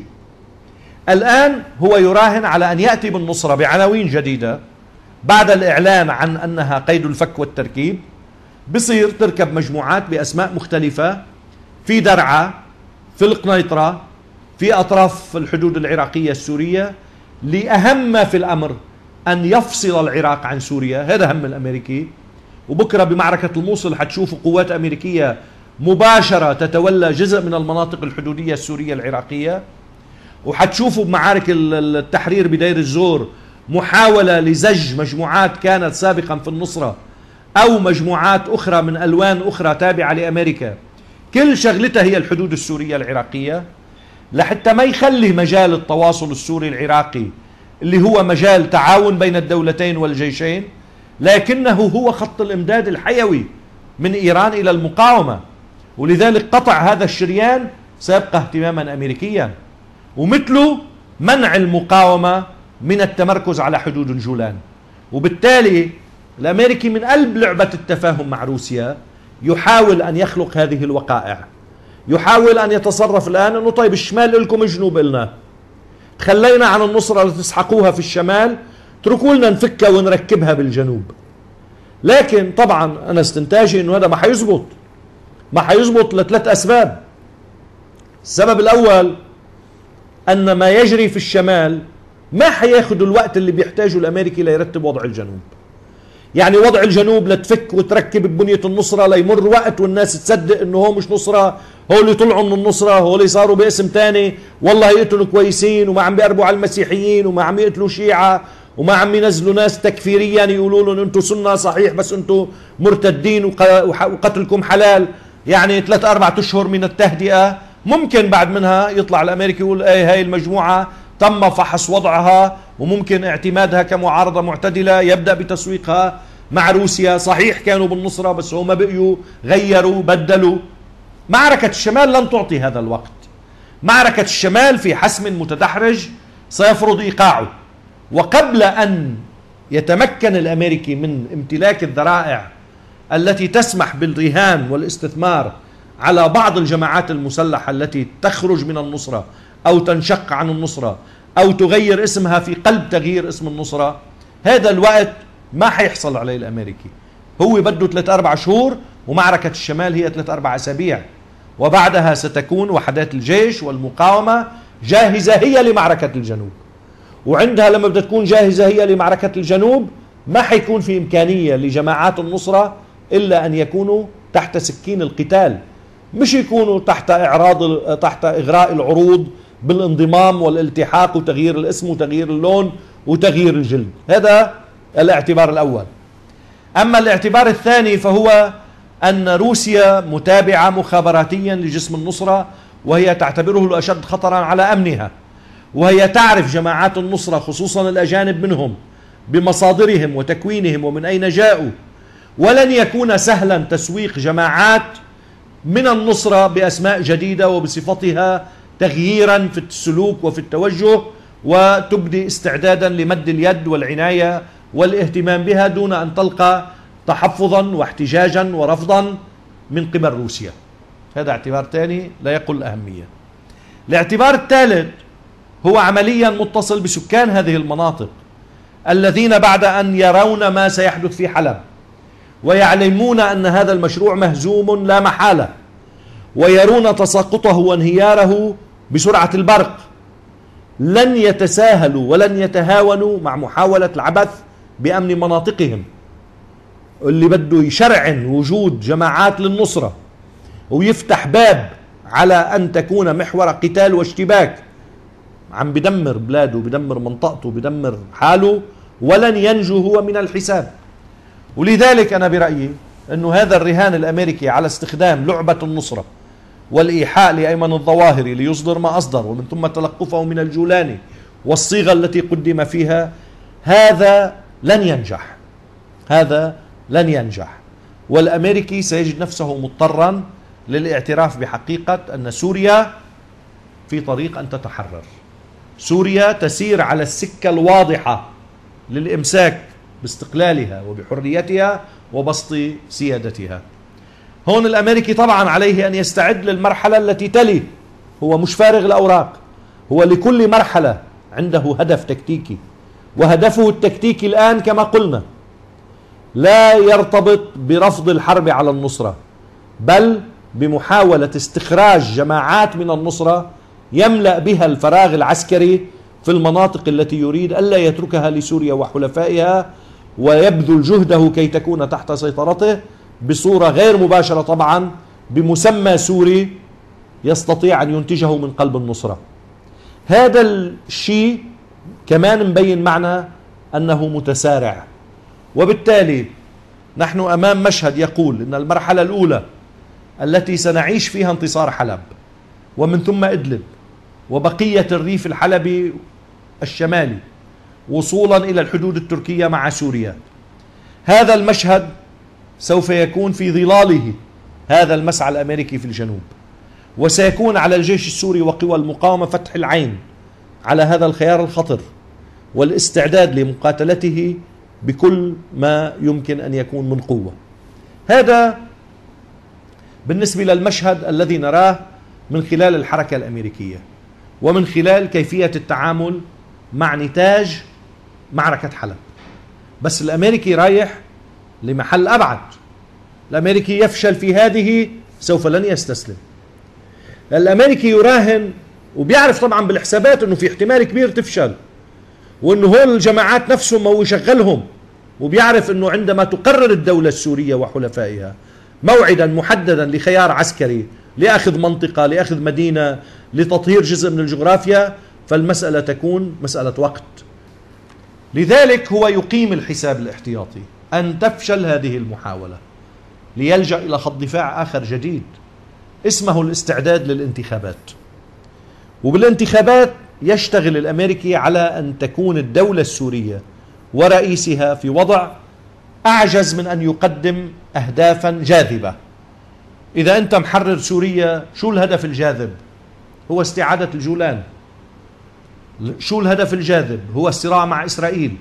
الآن هو يراهن على أن يأتي بالنصرة بعناوين جديدة بعد الإعلان عن أنها قيد الفك والتركيب. بصير تركب مجموعات بأسماء مختلفة في درعا، في القنيطرة، في أطراف الحدود العراقية السورية، لأهم ما في الأمر أن يفصل العراق عن سوريا. هذا هم الأمريكي. وبكرة بمعركة الموصل حتشوفوا قوات أمريكية مباشرة تتولى جزء من المناطق الحدودية السورية العراقية، وحتشوفوا بمعارك التحرير بدير الزور محاولة لزج مجموعات كانت سابقا في النصرة أو مجموعات أخرى من ألوان أخرى تابعة لأمريكا، كل شغلتها هي الحدود السورية العراقية، لحتى ما يخلي مجال التواصل السوري العراقي اللي هو مجال تعاون بين الدولتين والجيشين، لكنه هو خط الإمداد الحيوي من إيران إلى المقاومة. ولذلك قطع هذا الشريان سيبقى اهتماما أمريكيا، ومثله منع المقاومة من التمركز على حدود الجولان. وبالتالي الأمريكي من قلب لعبة التفاهم مع روسيا يحاول أن يخلق هذه الوقائع، يحاول أن يتصرف الآن أنه طيب الشمال لكم الجنوب إلنا، تخلينا عن النصرة لتسحقوها في الشمال، اتركوا لنا نفكها ونركبها بالجنوب. لكن طبعا أنا استنتاجي أنه هذا ما حيزبط، ما حيزبط لثلاث أسباب. السبب الأول أن ما يجري في الشمال ما حياخد الوقت اللي بيحتاجه الأمريكي ليرتب وضع الجنوب. يعني وضع الجنوب لتفك وتركب ببنية النصرة ليمر وقت والناس تصدق انه هو مش نصرة، هو اللي طلعوا من النصرة، هو اللي صاروا باسم تاني، والله يقتلوا كويسين وما عم بيقربوا على المسيحيين وما عم يقتلوا شيعة وما عم ينزلوا ناس تكفيريا يقولوا لهم انتم سنة صحيح بس انتم مرتدين وقتلكم حلال. يعني ثلاث أربعة أشهر من التهدئة ممكن بعد منها يطلع الأمريكي يقول ايه هاي المجموعة تم فحص وضعها وممكن اعتمادها كمعارضة معتدلة، يبدأ بتسويقها مع روسيا. صحيح كانوا بالنصرة بس هم بقيوا غيروا بدلوا. معركة الشمال لن تعطي هذا الوقت. معركة الشمال في حسم متدحرج سيفرض إيقاعه، وقبل أن يتمكن الأمريكي من امتلاك الذرائع التي تسمح بالرهان والاستثمار على بعض الجماعات المسلحة التي تخرج من النصرة أو تنشق عن النصرة أو تغير اسمها في قلب تغيير اسم النصرة، هذا الوقت ما حيحصل عليه الأمريكي. هو بده ثلاث أربع شهور، ومعركة الشمال هي ثلاث أربع أسابيع، وبعدها ستكون وحدات الجيش والمقاومة جاهزة هي لمعركة الجنوب. وعندها لما بدها تكون جاهزة هي لمعركة الجنوب ما حيكون في إمكانية لجماعات النصرة إلا أن يكونوا تحت سكين القتال، مش يكونوا تحت إعراض تحت إغراء العروض بالانضمام والالتحاق وتغيير الاسم وتغيير اللون وتغيير الجلد. هذا الاعتبار الأول. أما الاعتبار الثاني فهو أن روسيا متابعة مخابراتيا لجسم النصرة، وهي تعتبره الأشد خطرا على أمنها، وهي تعرف جماعات النصرة خصوصا الأجانب منهم بمصادرهم وتكوينهم ومن أين جاءوا، ولن يكون سهلا تسويق جماعات من النصرة بأسماء جديدة وبصفتها تغييرا في السلوك وفي التوجه، وتبدي استعدادا لمد اليد والعناية والاهتمام بها دون أن تلقى تحفظا واحتجاجا ورفضا من قبل روسيا. هذا اعتبار ثاني لا يقل أهمية. الاعتبار الثالث هو عمليا متصل بسكان هذه المناطق الذين بعد أن يرون ما سيحدث في حلب ويعلمون أن هذا المشروع مهزوم لا محالة، ويرون تساقطه وانهياره بسرعة البرق، لن يتساهلوا ولن يتهاونوا مع محاولة العبث بأمن مناطقهم. اللي بده يشرعن وجود جماعات للنصرة ويفتح باب على أن تكون محور قتال واشتباك، عم بدمر بلاده بدمر منطقته بدمر حاله، ولن ينجو هو من الحساب. ولذلك أنا برأيي أنه هذا الرهان الأمريكي على استخدام لعبة النصرة والإيحاء لأيمن الظواهري ليصدر ما أصدر، ومن ثم تلقفه من الجولاني والصيغة التي قدم فيها، هذا لن ينجح. هذا لن ينجح، والأمريكي سيجد نفسه مضطرا للاعتراف بحقيقة أن سوريا في طريق أن تتحرر. سوريا تسير على السكة الواضحة للإمساك باستقلالها وبحريتها وبسط سيادتها. هون الأمريكي طبعا عليه أن يستعد للمرحلة التي تلي. هو مش فارغ الأوراق، هو لكل مرحلة عنده هدف تكتيكي، وهدفه التكتيكي الآن كما قلنا لا يرتبط برفض الحرب على النصرة، بل بمحاولة استخراج جماعات من النصرة يملأ بها الفراغ العسكري في المناطق التي يريد ألا يتركها لسوريا وحلفائها، ويبذل جهده كي تكون تحت سيطرته بصورة غير مباشرة طبعا بمسمى سوري يستطيع أن ينتجه من قلب النصرة. هذا الشيء كمان مبين معنا أنه متسارع، وبالتالي نحن أمام مشهد يقول أن المرحلة الأولى التي سنعيش فيها انتصار حلب ومن ثم إدلب وبقية الريف الحلبي الشمالي وصولا إلى الحدود التركية مع سوريا، هذا المشهد سوف يكون في ظلاله هذا المسعى الأمريكي في الجنوب، وسيكون على الجيش السوري وقوى المقاومة فتح العين على هذا الخيار الخطر والاستعداد لمقاتلته بكل ما يمكن أن يكون من قوة. هذا بالنسبة للمشهد الذي نراه من خلال الحركة الأمريكية ومن خلال كيفية التعامل مع نتاج معركة حلب. بس الأمريكي رايح لمحل أبعد. الأمريكي يفشل في هذه سوف لن يستسلم. الأمريكي يراهن وبيعرف طبعا بالحسابات أنه في احتمال كبير تفشل، وأنه هول الجماعات نفسهم هو يشغلهم، وبيعرف أنه عندما تقرر الدولة السورية وحلفائها موعدا محددا لخيار عسكري لأخذ منطقة، لأخذ مدينة، لتطهير جزء من الجغرافيا، فالمسألة تكون مسألة وقت. لذلك هو يقيم الحساب الاحتياطي أن تفشل هذه المحاولة ليلجأ إلى خط دفاع آخر جديد اسمه الاستعداد للانتخابات. وبالانتخابات يشتغل الأمريكي على أن تكون الدولة السورية ورئيسها في وضع أعجز من أن يقدم أهدافا جاذبة. إذا أنت محرر سوريا، شو الهدف الجاذب؟ هو استعادة الجولان. شو الهدف الجاذب؟ هو الصراع مع إسرائيل.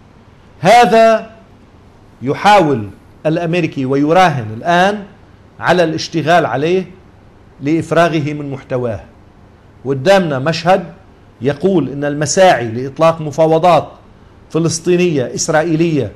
هذا يحاول الأمريكي ويراهن الآن على الاشتغال عليه لإفراغه من محتواه. قدامنا مشهد يقول إن المساعي لإطلاق مفاوضات فلسطينية إسرائيلية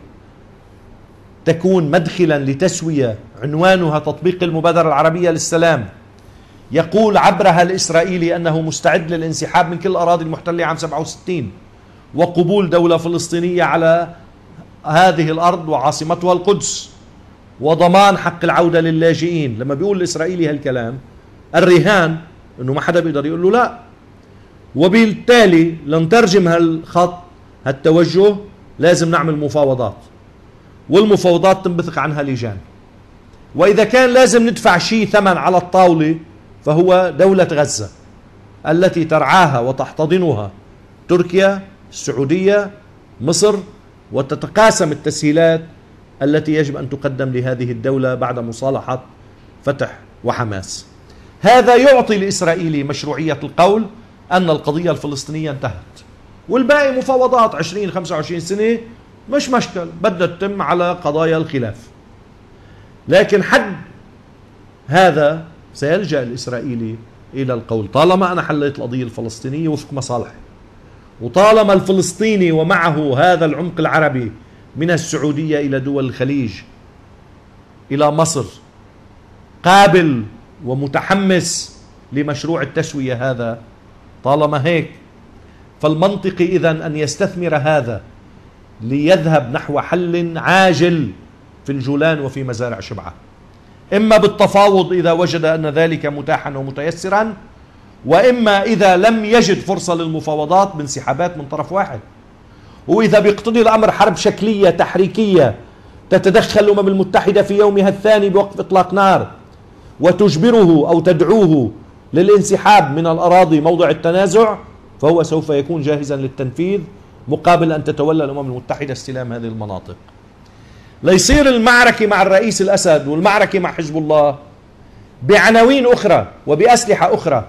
تكون مدخلا لتسوية عنوانها تطبيق المبادرة العربية للسلام، يقول عبرها الإسرائيلي أنه مستعد للانسحاب من كل الأراضي المحتلة عام سبعة وستين وقبول دولة فلسطينية على هذه الأرض وعاصمتها القدس وضمان حق العودة للاجئين. لما بيقول الإسرائيلي هالكلام الرهان أنه ما حدا بيقدر يقول له لا. وبالتالي لنترجم هالخط هالتوجه لازم نعمل مفاوضات، والمفاوضات تنبثق عنها لجان، وإذا كان لازم ندفع شيء ثمن على الطاولة فهو دولة غزة التي ترعاها وتحتضنها تركيا، السعودية، مصر، وتتقاسم التسهيلات التي يجب أن تقدم لهذه الدولة بعد مصالحة فتح وحماس. هذا يعطي الإسرائيلي مشروعية القول أن القضية الفلسطينية انتهت، والباقي مفاوضات عشرين خمسة وعشرين سنة مش مشكل، بدها تتم على قضايا الخلاف. لكن حد هذا سيلجأ الإسرائيلي إلى القول طالما أنا حليت القضية الفلسطينية وفق مصالحي، وطالما الفلسطيني ومعه هذا العمق العربي من السعودية إلى دول الخليج إلى مصر قابل ومتحمس لمشروع التسوية هذا، طالما هيك فالمنطقي إذن أن يستثمر هذا ليذهب نحو حل عاجل في الجولان وفي مزارع شبعة، إما بالتفاوض إذا وجد أن ذلك متاحا ومتيسرا، وإما إذا لم يجد فرصة للمفاوضات بانسحابات من طرف واحد. وإذا بيقتضي الأمر حرب شكلية تحريكية تتدخل الأمم المتحدة في يومها الثاني بوقف إطلاق نار وتجبره أو تدعوه للانسحاب من الأراضي موضع التنازع، فهو سوف يكون جاهزا للتنفيذ مقابل أن تتولى الأمم المتحدة استلام هذه المناطق. ليصير المعركة مع الرئيس الأسد والمعركة مع حزب الله بعناوين أخرى وبأسلحة أخرى.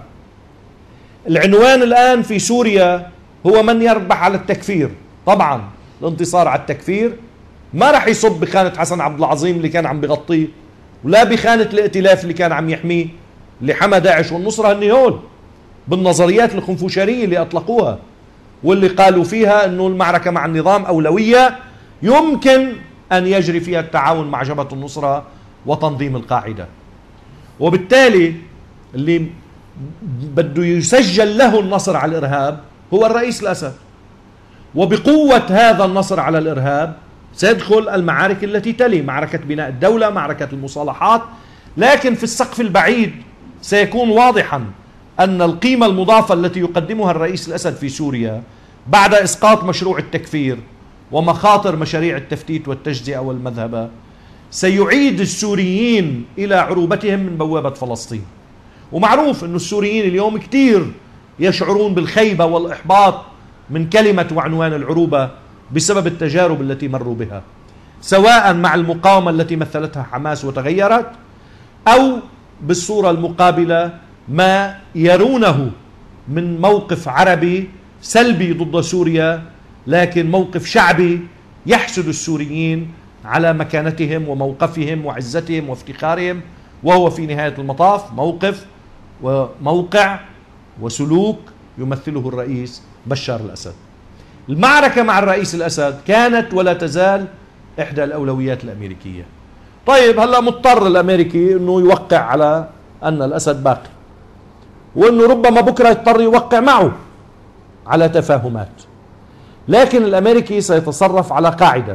العنوان الآن في سوريا هو من يربح على التكفير. طبعا الانتصار على التكفير ما رح يصب بخانة حسن عبد العظيم اللي كان عم بغطيه، ولا بخانة الائتلاف اللي كان عم يحميه اللي حمى داعش والنصرة النهول بالنظريات الخنفشارية اللي أطلقوها، واللي قالوا فيها أنه المعركة مع النظام أولوية يمكن أن يجري فيها التعاون مع جبهة النصرة وتنظيم القاعدة. وبالتالي اللي بده يسجل له النصر على الإرهاب هو الرئيس الأسد، وبقوة هذا النصر على الإرهاب سيدخل المعارك التي تلي معركة بناء الدولة، معركة المصالحات. لكن في السقف البعيد سيكون واضحا أن القيمة المضافة التي يقدمها الرئيس الأسد في سوريا بعد إسقاط مشروع التكفير ومخاطر مشاريع التفتيت والتجزئة والمذهبة سيعيد السوريين إلى عروبتهم من بوابة فلسطين. ومعروف أن السوريين اليوم كتير يشعرون بالخيبة والإحباط من كلمة وعنوان العروبة بسبب التجارب التي مروا بها، سواء مع المقاومة التي مثلتها حماس وتغيرت، أو بالصورة المقابلة ما يرونه من موقف عربي سلبي ضد سوريا، لكن موقف شعبي يحسد السوريين على مكانتهم وموقفهم وعزتهم وافتخارهم، وهو في نهاية المطاف موقف وموقع وسلوك يمثله الرئيس بشار الأسد. المعركة مع الرئيس الأسد كانت ولا تزال إحدى الأولويات الأمريكية، طيب هلا مضطر الامريكي انه يوقع على ان الاسد باقي، وانه ربما بكره يضطر يوقع معه على تفاهمات، لكن الامريكي سيتصرف على قاعدة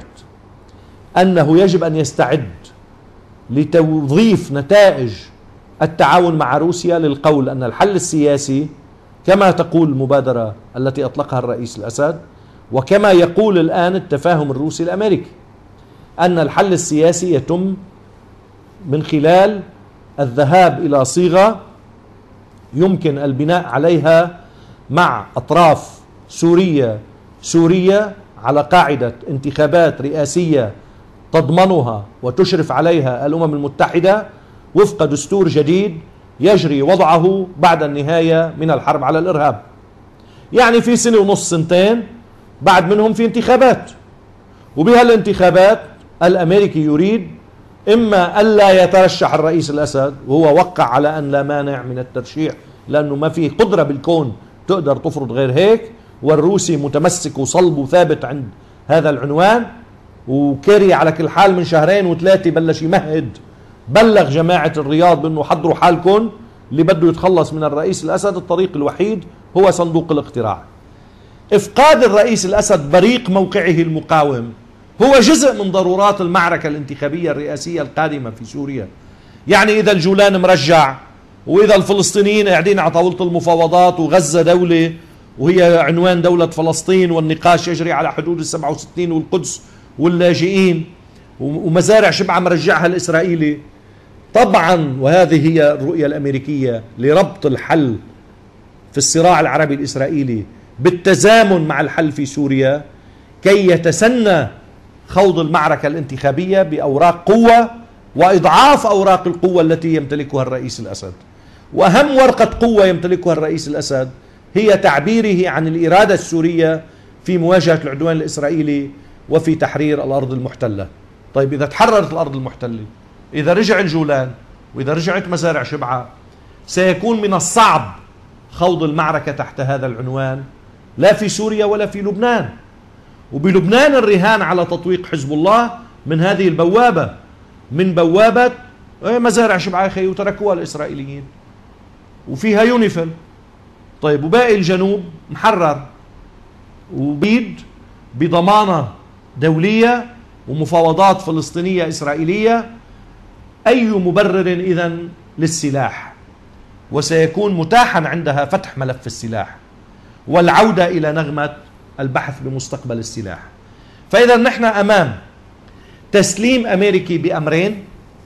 انه يجب ان يستعد لتوظيف نتائج التعاون مع روسيا للقول ان الحل السياسي كما تقول المبادرة التي اطلقها الرئيس الاسد، وكما يقول الان التفاهم الروسي الامريكي، ان الحل السياسي يتم من خلال الذهاب الى صيغة يمكن البناء عليها مع اطراف سورية سورية على قاعدة انتخابات رئاسية تضمنها وتشرف عليها الأمم المتحدة وفق دستور جديد يجري وضعه بعد النهاية من الحرب على الإرهاب. يعني في سنة ونص سنتين بعد منهم في انتخابات، وبهالانتخابات الأمريكي يريد إما ألا يترشح الرئيس الأسد، وهو وقع على أن لا مانع من الترشيح لأنه ما في قدرة بالكون تقدر تفرض غير هيك، والروسي متمسك وصلب وثابت عند هذا العنوان، وكيري على كل حال من شهرين وثلاثة بلش يمهد، بلغ جماعة الرياض بأنه حضروا حالكم، اللي بده يتخلص من الرئيس الأسد الطريق الوحيد هو صندوق الاقتراع. إفقاد الرئيس الأسد بريق موقعه المقاوم هو جزء من ضرورات المعركة الانتخابية الرئاسية القادمة في سوريا. يعني إذا الجولان مرجع، وإذا الفلسطينيين قاعدين على طاولة المفاوضات، وغزة دولة وهي عنوان دولة فلسطين، والنقاش يجري على حدود السبعة وستين والقدس واللاجئين، ومزارع شبعة مرجعها الإسرائيلي، طبعا وهذه هي الرؤية الأمريكية لربط الحل في الصراع العربي الإسرائيلي بالتزامن مع الحل في سوريا، كي يتسنى خوض المعركة الانتخابية بأوراق قوة وإضعاف أوراق القوة التي يمتلكها الرئيس الأسد. وأهم ورقة قوة يمتلكها الرئيس الأسد هي تعبيره عن الإرادة السورية في مواجهة العدوان الإسرائيلي وفي تحرير الأرض المحتلة. طيب إذا تحررت الأرض المحتلة، إذا رجع الجولان، وإذا رجعت مزارع شبعة، سيكون من الصعب خوض المعركة تحت هذا العنوان لا في سوريا ولا في لبنان. وبلبنان الرهان على تطويق حزب الله من هذه البوابة، من بوابة مزارع شبعة خي وتركوها الإسرائيليين وفيها يونيفيل. طيب وباقي الجنوب محرر وبيد بضمانة دولية ومفاوضات فلسطينية إسرائيلية. أي مبرر إذن للسلاح؟ وسيكون متاحا عندها فتح ملف السلاح والعودة إلى نغمة البحث بمستقبل السلاح. فإذا نحن أمام تسليم أمريكي بأمرين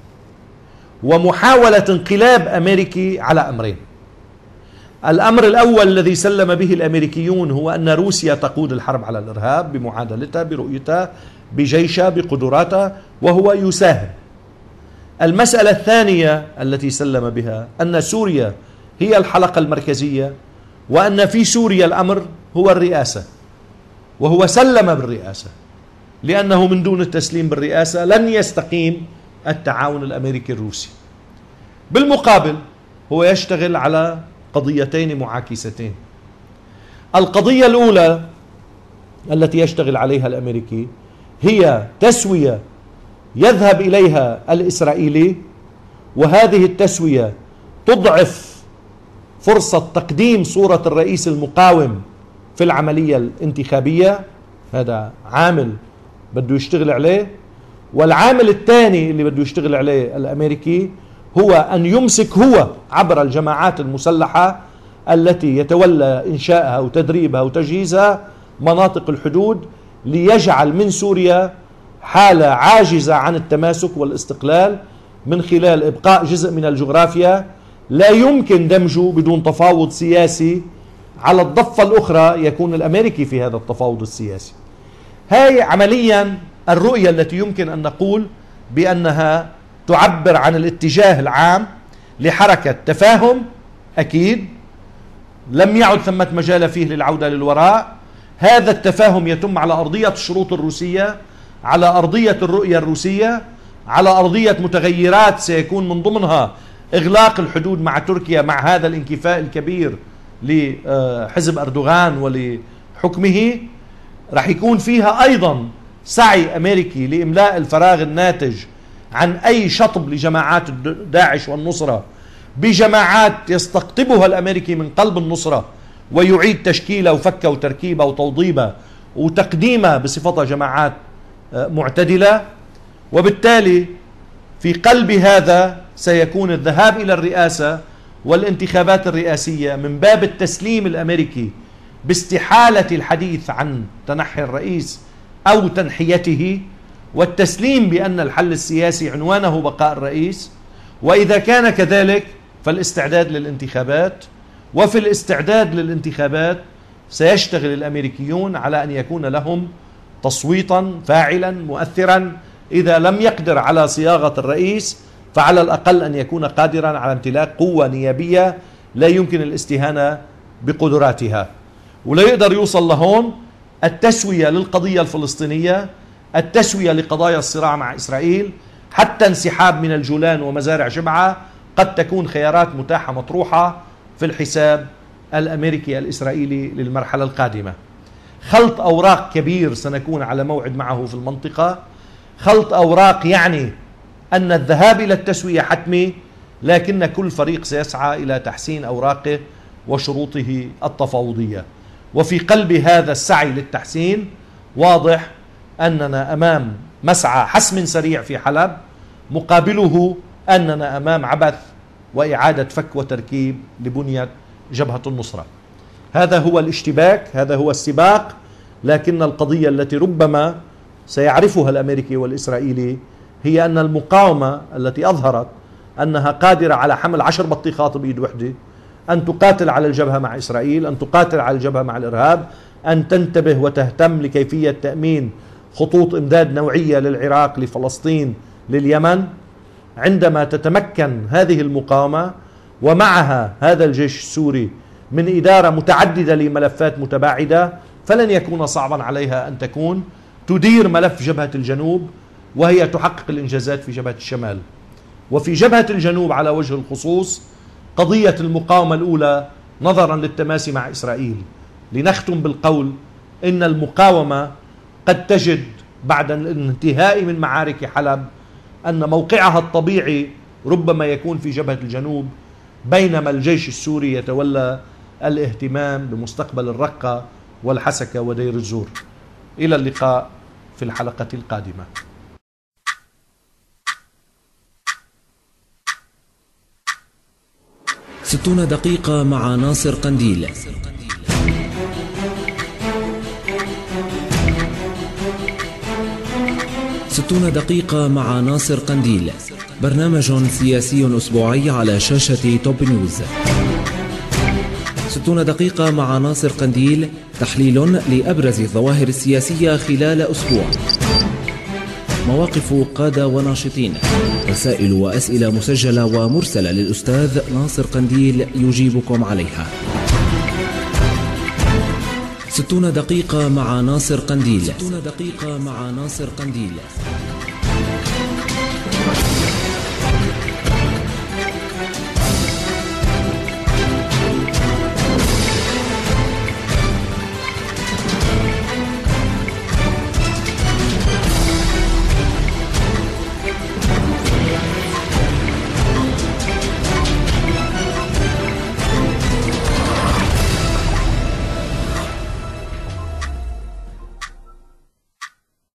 ومحاولة انقلاب أمريكي على أمرين. الأمر الأول الذي سلم به الأمريكيون هو أن روسيا تقود الحرب على الإرهاب بمعادلتها، برؤيتها، بجيشها، بقدراتها، وهو يساهم. المسألة الثانية التي سلم بها أن سوريا هي الحلقة المركزية، وأن في سوريا الأمر هو الرئاسة، وهو سلم بالرئاسة، لأنه من دون التسليم بالرئاسة لن يستقيم التعاون الأمريكي الروسي. بالمقابل هو يشتغل على قضيتين معاكستين. القضية الأولى التي يشتغل عليها الأمريكي هي تسوية يذهب إليها الإسرائيلي، وهذه التسوية تضعف فرصة تقديم صورة الرئيس المقاوم في العملية الانتخابية. هذا عامل بده يشتغل عليه. والعامل الثاني اللي بده يشتغل عليه الأمريكي هو أن يمسك هو عبر الجماعات المسلحة التي يتولى إنشائها وتدريبها وتجهيزها مناطق الحدود، ليجعل من سوريا حالة عاجزة عن التماسك والاستقلال من خلال إبقاء جزء من الجغرافيا لا يمكن دمجه بدون تفاوض سياسي. على الضفة الأخرى يكون الأمريكي في هذا التفاوض السياسي. هاي عمليا الرؤية التي يمكن أن نقول بأنها تعبر عن الاتجاه العام لحركة تفاهم. أكيد لم يعد ثمة مجال فيه للعودة للوراء. هذا التفاهم يتم على أرضية الشروط الروسية، على أرضية الرؤية الروسية، على أرضية متغيرات سيكون من ضمنها إغلاق الحدود مع تركيا مع هذا الانكفاء الكبير لحزب أردوغان ولحكمه. رح يكون فيها أيضا سعي أمريكي لإملاء الفراغ الناتج عن أي شطب لجماعات داعش والنصرة بجماعات يستقطبها الأمريكي من قلب النصرة ويعيد تشكيلها وفكها وتركيبها وتوضيبها وتقديمها بصفتها جماعات معتدلة. وبالتالي في قلب هذا سيكون الذهاب إلى الرئاسة والانتخابات الرئاسية من باب التسليم الأمريكي باستحالة الحديث عن تنحي الرئيس أو تنحيته، والتسليم بأن الحل السياسي عنوانه بقاء الرئيس. وإذا كان كذلك فالاستعداد للانتخابات، وفي الاستعداد للانتخابات سيشتغل الأمريكيون على أن يكون لهم تصويتا فاعلا مؤثرا، إذا لم يقدر على صياغة الرئيس فعلى الأقل أن يكون قادرا على امتلاك قوة نيابية لا يمكن الاستهانة بقدراتها. ولا يقدر يوصل لهون التسوية للقضية الفلسطينية، التسوية لقضايا الصراع مع إسرائيل، حتى انسحاب من الجولان ومزارع جبعة قد تكون خيارات متاحة مطروحة في الحساب الأمريكي الإسرائيلي للمرحلة القادمة. خلط أوراق كبير سنكون على موعد معه في المنطقة، خلط أوراق يعني أن الذهاب إلى التسوية حتمي، لكن كل فريق سيسعى إلى تحسين أوراقه وشروطه التفاوضية. وفي قلب هذا السعي للتحسين واضح أننا أمام مسعى حسم سريع في حلب، مقابله أننا أمام عبث وإعادة فك وتركيب لبنية جبهة النصرة. هذا هو الاشتباك، هذا هو السباق، لكن القضية التي ربما سيعرفها الأمريكي والإسرائيلي هي أن المقاومة التي أظهرت أنها قادرة على حمل عشر بطيخات بإيد وحدة، أن تقاتل على الجبهة مع إسرائيل، أن تقاتل على الجبهة مع الإرهاب، أن تنتبه وتهتم لكيفية تأمين خطوط إمداد نوعية للعراق، لفلسطين، لليمن. عندما تتمكن هذه المقاومة ومعها هذا الجيش السوري من إدارة متعددة لملفات متباعدة، فلن يكون صعبا عليها أن تكون تدير ملف جبهة الجنوب وهي تحقق الإنجازات في جبهة الشمال. وفي جبهة الجنوب على وجه الخصوص قضية المقاومة الأولى نظرا للتماسي مع إسرائيل، لنختم بالقول إن المقاومة قد تجد بعد الانتهاء من معارك حلب أن موقعها الطبيعي ربما يكون في جبهة الجنوب، بينما الجيش السوري يتولى الاهتمام بمستقبل الرقة والحسكة ودير الزور. إلى اللقاء في الحلقة القادمة. ستون دقيقة مع ناصر قنديل. ستون دقيقة مع ناصر قنديل، برنامج سياسي أسبوعي على شاشة توب نيوز. ستون دقيقة مع ناصر قنديل، تحليل لأبرز الظواهر السياسية خلال أسبوع، مواقف قادة وناشطين، رسائل وأسئلة مسجلة ومرسلة للأستاذ ناصر قنديل يجيبكم عليها. ستون دقيقة مع ناصر قنديل. ستون دقيقة مع ناصر قنديل.